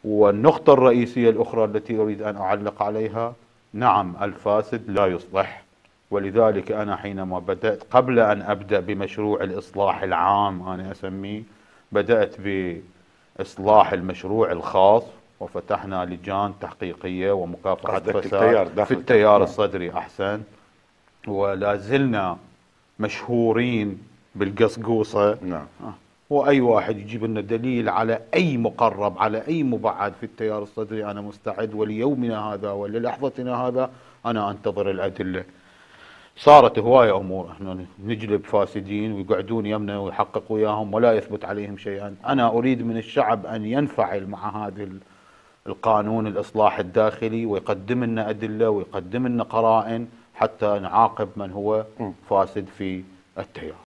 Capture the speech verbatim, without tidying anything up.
والنقطة الرئيسية الأخرى التي أريد أن أعلق عليها، نعم الفاسد لا يصلح، ولذلك أنا حينما بدأت قبل أن أبدأ بمشروع الإصلاح العام أنا أسميه، بدأت بإصلاح المشروع الخاص، وفتحنا لجان تحقيقية ومكافحة فساد في التيار الصدري أحسن، ولا زلنا مشهورين بالقصقوصة. نعم. وأي واحد يجيب لنا دليل على أي مقرب على أي مبعد في التيار الصدري أنا مستعد، وليومنا هذا وللحظتنا هذا أنا أنتظر الأدلة. صارت هواية أمور، احنا نجلب فاسدين ويقعدون يمنا ويحقق وياهم ولا يثبت عليهم شيئا. أنا أريد من الشعب أن ينفعل مع هذا القانون الإصلاح الداخلي ويقدم لنا أدلة ويقدم لنا قرائن حتى نعاقب من هو فاسد في التيار.